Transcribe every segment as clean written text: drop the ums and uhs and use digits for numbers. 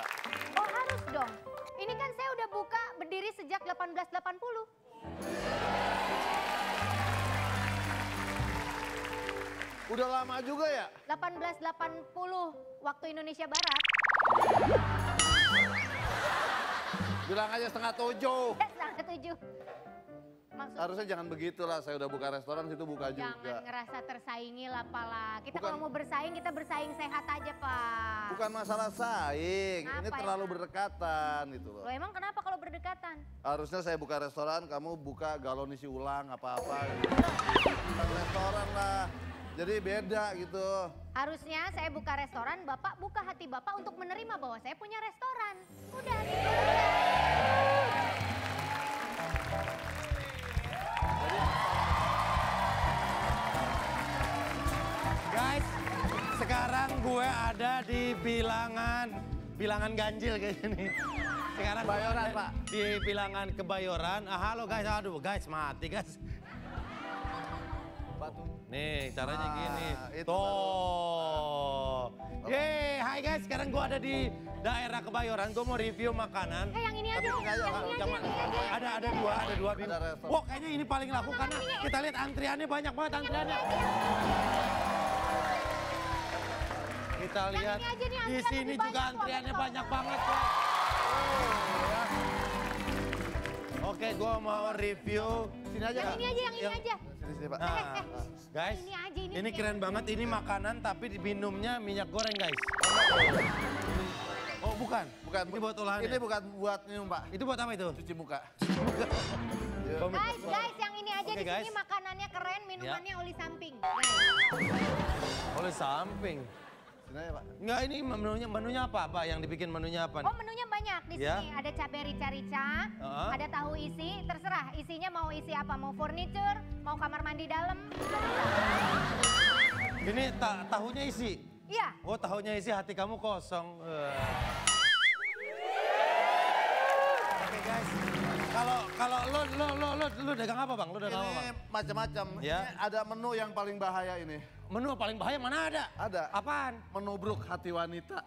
Oh harus dong. Ini kan saya udah buka berdiri sejak 1880. Udah lama juga ya? 1880 waktu Indonesia Barat. Bilang aja setengah 7. Setengah 7. Maksudnya Harusnya jangan begitulah, saya udah buka restoran, situ buka jangan juga. ngerasa tersaingi lah Pak. Kita Bukan. kalau mau bersaing, kita bersaing sehat aja Pak. Bukan masalah saing, ini Apa terlalu emang? berdekatan gitu loh. Loh emang kenapa kalau berdekatan? Harusnya saya buka restoran, kamu buka galon isi ulang apa-apa gitu. Bukan restoran lah, jadi beda gitu. Harusnya saya buka restoran, Bapak buka hati Bapak untuk menerima bahwa saya punya restoran. Udah gitu. Guys, sekarang gue ada di bilangan ganjil kayak gini. Sekarang gue Kebayoran, ada Pak. di bilangan Kebayoran. Halo guys, aduh guys mati guys. Batu. Nih caranya Ah, gini. itu Tuh. Yeay, hai guys, sekarang gue ada di daerah Kebayoran. Gue mau review makanan. Yang ini aja, Tapi ini aja, Pak. yang ini aja. Ada dua Ada restoran. Wah kayaknya ini paling laku karena kita lihat antriannya banyak banget antriannya. Kita lihat ini aja nih, di antrian sini lebih juga banyak, antriannya Pak. banyak banget guys. Ya. Oke, gue mau review. Sini aja, Yang Kak. ini aja, yang ini aja. Sini, Pak. Nah, eh. guys, Ini aja, ini ini aja. keren banget. Ini makanan tapi minumnya minyak goreng guys. Oh bukan? Bukan. Ini buat olahan Ini ya? bukan buat minum, Pak. Itu buat apa itu? Cuci muka. Guys, yang ini aja Oke, di sini guys. makanannya keren, minumannya oli samping. Oleh samping. Sini aja, Pak. Enggak, ini menunya apa, Pak? Yang dibikin menunya apa? Oh menunya banyak di Ya. sini. Ada cabai rica-rica, Heeh. ada tahu isi, terserah isinya mau isi apa. Mau furniture, mau kamar mandi dalam, juga bisa. Ini tahunya isi? Iya, Oh, tahunya isi, hati kamu kosong. Oke guys, kalau lu dagang apa bang? Lu dagang apa bang? Ini macam-macam. Ya. Ini ada menu yang paling bahaya ini. Menu paling bahaya mana ada? Ada. Apaan? Menubruk hati wanita.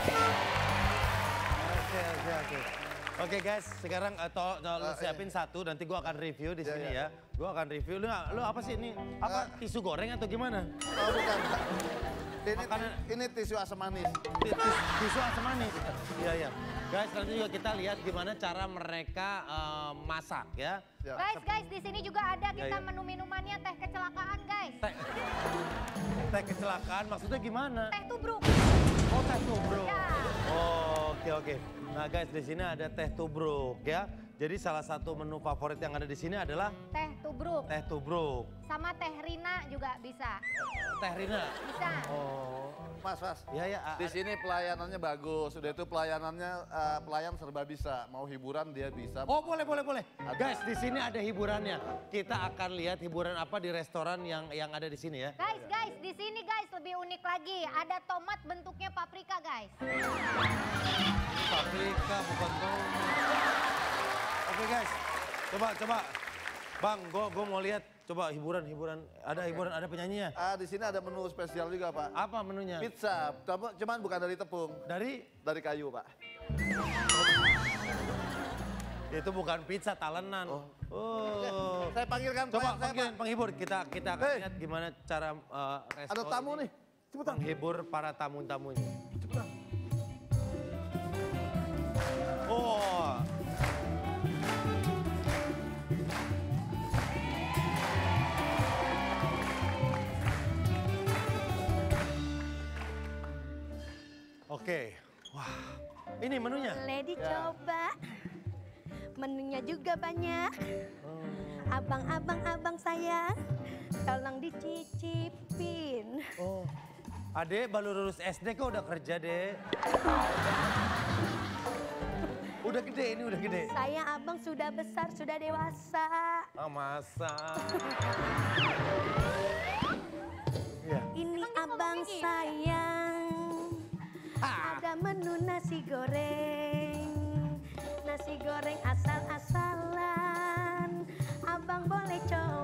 Oke. Oke guys, sekarang lu siapin satu, nanti gua akan review di sini ya. Gua akan review. Lu apa sih ini? Apa tisu goreng atau gimana? Oh bukan, Pak. Makanan- Ini tisu asam manis. Tisu asam manis. Iya. Guys, nanti juga kita lihat gimana cara mereka masak ya. Ya. guys di sini juga ada kita ya. menu minumannya teh kecelakaan guys. Teh kecelakaan maksudnya gimana? Teh tubruk. Oh, teh tubruk. Ya. Oh, oke. Nah, guys, di sini ada teh tubruk ya. Jadi salah satu menu favorit yang ada di sini adalah Teh tubruk. teh tubruk. Sama teh Rina juga bisa. Teh Rina. Bisa. Oh. Mas. Ya. Di sini pelayanannya bagus. Udah itu pelayanannya pelayan serba bisa. Mau hiburan dia bisa. Oh, boleh. Guys, di sini ada hiburannya. Kita akan lihat hiburan apa di restoran yang ada di sini ya. Guys, di sini guys lebih unik lagi. Ada tomat bentuknya paprika guys. Paprika bukan tomat. Oke guys, coba. Bang, gua mau lihat. Coba hiburan. Ada hiburan, ada penyanyinya. Di sini ada menu spesial juga, Pak. Apa menunya? Pizza, cuman bukan dari tepung. Dari kayu, Pak. Itu bukan pizza, talenan. Oh. Saya panggilkan Coba klien saya, panggilin Pak. penghibur. Kita akan Hei. lihat gimana cara resto Ada tamu ini nih. Cepetan. menghibur para tamu-tamunya. Cepetan. Oh. Oke. Wah. Ini menunya. Boleh dicoba. Menunya juga banyak. Abang sayang, tolong dicicipin. Oh. Adek baru lulus SD kok udah kerja, Dek? Udah gede ini, udah gede. Saya abang sudah besar, sudah dewasa. Ah, masa. Iya. Ini Emang dia abang ngomong gitu? sayang. Ah. Ada menu nasi goreng. Nasi goreng asal-asalan. Abang boleh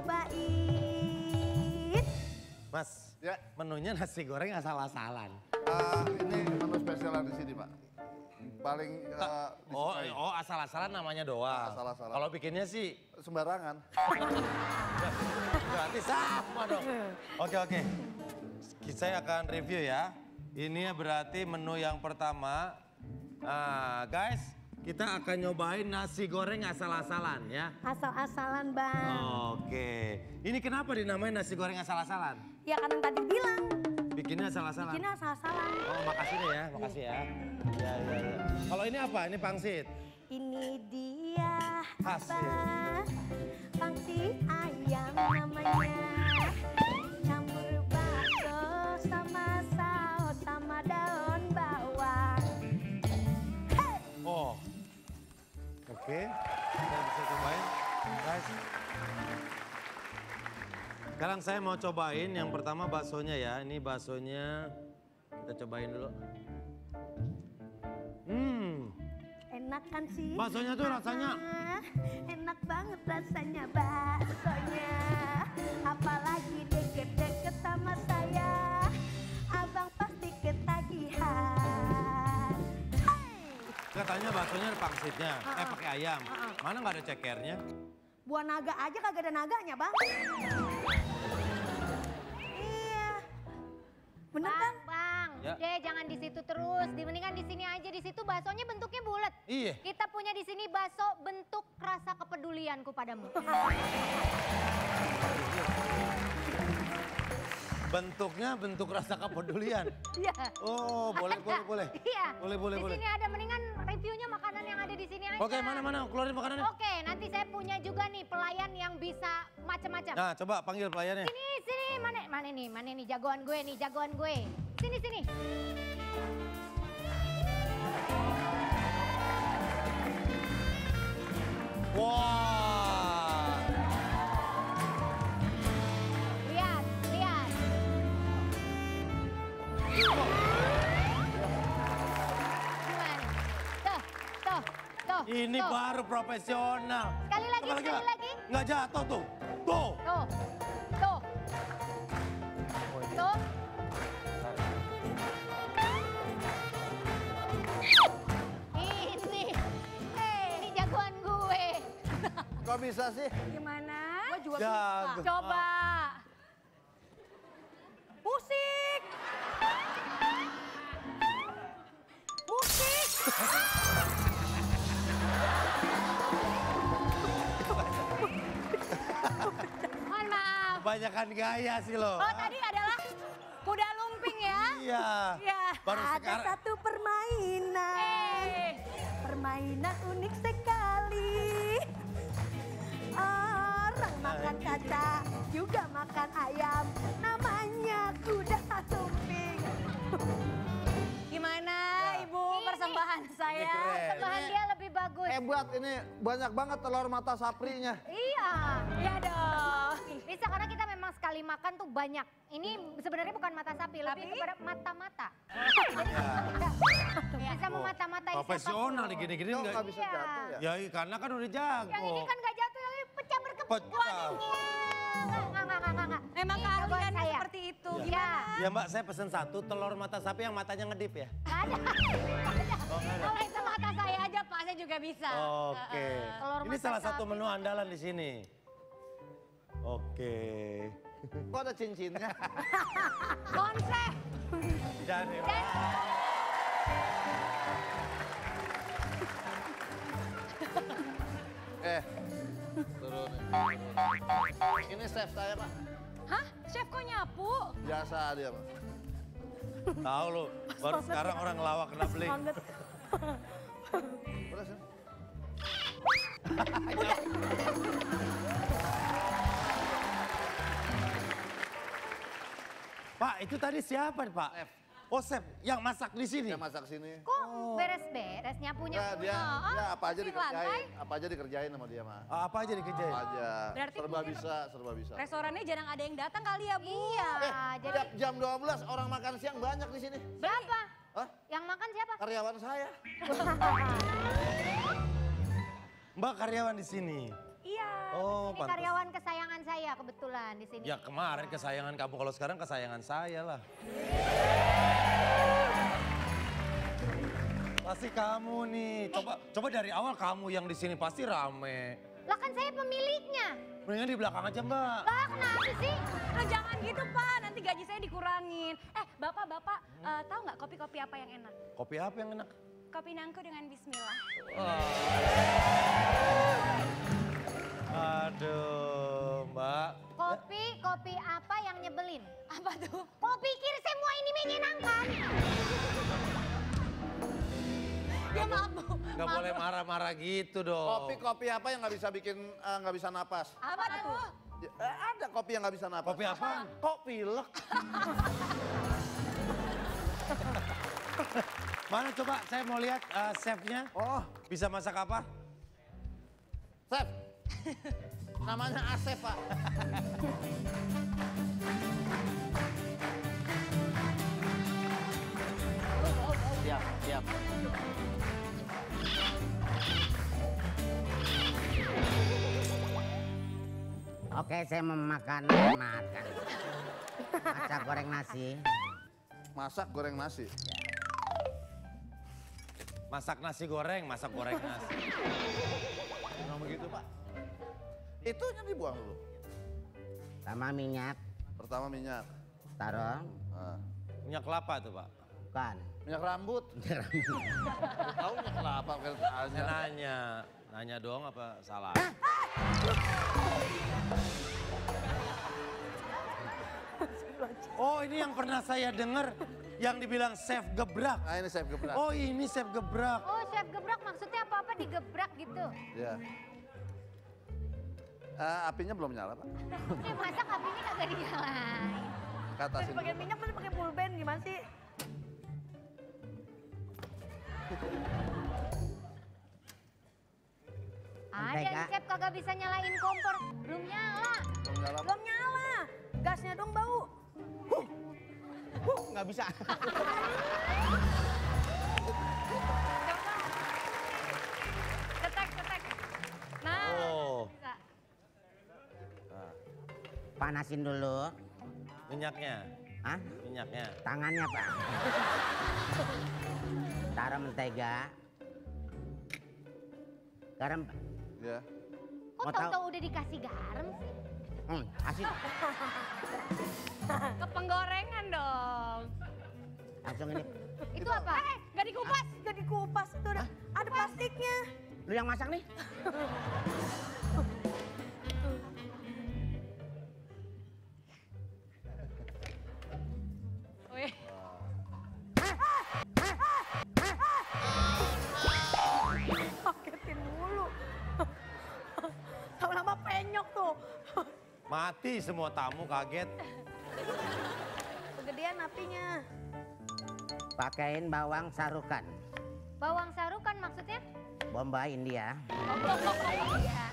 cobain. Mas, Ya. menunya nasi goreng asal-asalan. Ini menu spesial di sini, Pak. paling disukai. Asal-asalan namanya doang. Asal-asalan. Kalau bikinnya sih Sembarangan. berarti sama dong. Oke. Saya akan review ya. Ini berarti menu yang pertama. Nah, guys, kita akan nyobain nasi goreng asal-asalan ya. Asal-asalan bang. Oke. Ini kenapa dinamain nasi goreng asal-asalan? Ya karena tadi bilang. Bikinnya asal-asalan. Bikinnya asal-asalan. Oh, makasih nih ya, makasih ya. Ya. Kalau ini apa? Ini pangsit. Ini dia Hasil. apa? Pangsit ayam namanya. Campur bakso sama saus sama daun bawang. Hey! Oh. Oke. Kita bisa cobain. Guys. Sekarang saya mau cobain yang pertama baksonya ya. Ini baksonya kita cobain dulu. Enak kan sih? Baksonya tuh rasanya. Enak banget rasanya baksonya. Apalagi deket-deket sama saya. Abang pasti ketagihan. Hey! Katanya baksonya ada pangsitnya, pakai ayam. Mana nggak ada cekernya? Buah naga aja kagak ada naganya bang. Iya. Bener kan? Bang, Ya. udah jangan di situ terus. Mendingan di sini aja. Di situ baksonya bentuknya bulat. Iya. Kita punya di sini bakso bentuk rasa kepedulianku padamu. Bentuknya bentuk rasa kepedulian. Iya. Oh, boleh. Iya. Boleh. Di sini ada, mendingan reviewnya makanan yang ada di sini aja. Oke, mana? Keluarin makanannya. Oke, nanti saya punya juga nih pelayan yang bisa macam-macam. Nah, coba panggil pelayannya. Sini, mana nih jagoan gue. Sini. Wah. Lihat. Gimana? Tuh. Ini baru profesional. Sekali lagi. Nggak jatuh tuh. Tuh. Tuh. Ini jagoan gue. Kok bisa sih? Gimana? Gue juga Jago. bisa. Coba. Musik. Mohon maaf. Kebanyakan gaya sih lo. Oh tadi adalah kuda lumping ya? Iya. Iya. Baru Ada sekarang. satu permainan. Permainan unik sekali. Orang makan kaca, juga makan ayam. Namanya kuda lumping. Gimana Ibu persembahan saya? keren. Persembahan dia lebih bagus. Hebat ini, banyak banget telur mata saprinya. Iya. Iya dong. Bisa karena kita memang sekali makan tuh banyak. Ini sebenarnya bukan mata sapi, lebih kepada mata-mata. Jadi bisa memata-matai Profesional siapapun. gini-gini Kok nggak nggak bisa Iya. jatuh ya? Ya karena kan udah jago. Yang ini kan gak jatuh, yang ini pecah berkeput. Pecah. Enggak. Memang Ini keahliannya jagoan saya. seperti itu. Iya. Ya Mbak, saya pesen satu telur mata sapi yang matanya ngedip ya. Nggak ada. Kalau itu mata saya aja Pak, saya juga bisa. Oke. Telur Ini mata salah satu sapi. menu andalan di sini. Oke. Kok ada cincinnya? Konsep. Jadi Turun. Ini chef saya, Pak. Hah? Chef kok nyapu? Biasa dia, Pak. tahu lu, baru sekarang orang ngelawak kena beli. Banget. Terus, ya? Pak, itu tadi siapa Pak? Chef. Oh chef, yang masak di sini. Dia masak sini. Kok beres-beres nyapunya Ya, dia apa aja bersih dikerjain. lantai. Apa aja dikerjain sama dia, mah. Apa aja dikerjain? Apa aja. Berarti Serba mungkin serba bisa. Restorannya jarang ada yang datang kali ya Bu? Iya, jadi Tiap jam 12 orang makan siang banyak di sini. siapa? Hah? Yang makan siapa? Karyawan saya. Mbak karyawan di sini. Iya. Oh, Ini pantas. karyawan kesayangan saya kebetulan di sini. Ya kemarin kesayangan kamu, kalau sekarang kesayangan saya lah. Pasti kamu nih. Coba dari awal kamu yang di sini pasti rame. Lah kan saya pemiliknya. Mendingan di belakang aja, Mbak. Lah kenapa sih? Nah, jangan gitu Pak, nanti gaji saya dikurangin. Bapak, tahu nggak kopi-kopi apa yang enak? Kopi apa yang enak? Kopi nangku dengan bismillah. Aduh, Mbak. Kopi apa yang nyebelin? Apa tuh? Kau pikir semua ini menyenangkan? Ya maaf Bu. Gak boleh marah-marah gitu dong. Kopi apa yang nggak bisa bikin nggak bisa napas? Apa tuh? Ya, ada kopi yang nggak bisa napas. Kopi apa? Kok pilek? Mana coba saya mau lihat chefnya. Oh, Bisa masak apa? chef. Namanya Asep, Pak. Siap. Oke, saya mau makan. Masak goreng nasi. Masak goreng nasi. Masak nasi goreng, masak goreng nasi. Memang begitu, Pak. Itunya dibuang dulu. Sama minyak, Pertama minyak. taruh. Nah, Minyak kelapa tuh, Pak. Bukan. minyak rambut. Tahu minyak kelapa kan tanya. Nanya doang apa salah? Oh, ini yang pernah saya dengar yang dibilang chef gebrak. Nah, ini chef gebrak. Oh, ini chef gebrak. Oh chef gebrak maksudnya apa-apa digebrak gitu. Ya. Apinya belum nyala, Pak. Masak apinya kagak dinyalain. Katasin Pakai dulu. minyak masih pakai pulpen gimana sih? Ada Mentega. nih chef kagak bisa nyalain kompor. Belum nyala. Belum nyala, Pak. Belum nyala. Gasnya dong bau. Nggak bisa. Cetek. Nah, Oh, bisa. Panasin dulu. minyaknya. Hah? Minyaknya. Tangannya, Pak. Taruh mentega. Garam, Pak. Ya. Kok Mau tahu? tahu-tahu udah dikasih garam sih? Asin. Ke penggorengan dong. Langsung ini. Itu apa? Gak dikupas. Gak dikupas itu ada plastiknya. Lu yang masak nih? Wih. Paketin mulu. Lama-lama penyok tuh. Mati semua tamu kaget. Kegedean apinya. Pakein bawang sarukan. Bawang sarukan maksudnya? Bombay India. Iya.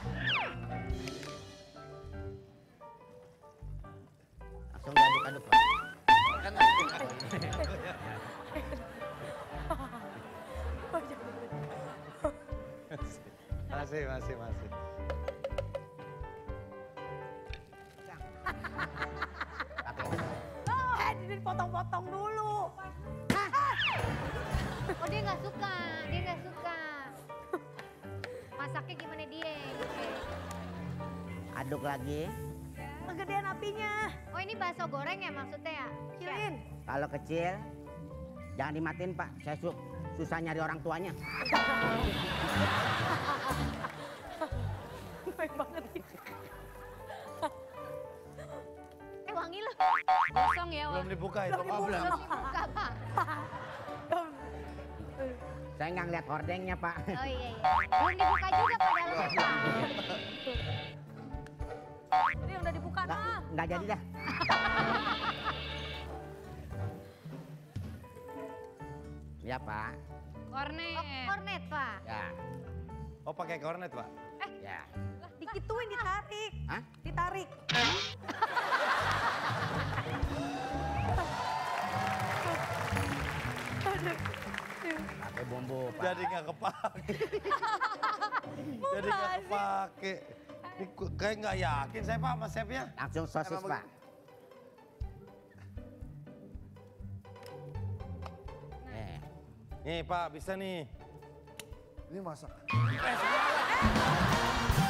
Langsung diaduk-aduk, Pak. Kan Masih. Dipotong-potong dulu. Oh dia nggak suka. Masaknya gimana dia? Oke. Aduk lagi. Kegedean apinya. Oh ini bakso goreng ya maksudnya ya? Kecilin. Kalau kecil, jangan dimatiin, Pak. Saya susah nyari orang tuanya. Baik banget. Wangi loh. Kosong ya, Wak. Belum dibuka itu. Oh, belum. Belum dibuka Pak. Saya nggak ngeliat hordengnya, Pak. Oh iya. Belum dibuka juga Pak dalamnya Pak. Ini udah dibuka nah. Nggak jadi dah. Ya, Pak. Kornet. Oh kornet Pak. Ya. Oh, pakai kornet, Pak. Ya. Dikituin ditarik. Hah? Ditarik. Pakai bumbu, Pak. Jadi nggak kepake. Jadi nggak kepake. Ini kayak nggak yakin saya, Pak, sama chefnya. Langsung sosis, Emang Pak. Nih Pak, bisa nih. Ini masak. Eh, salah.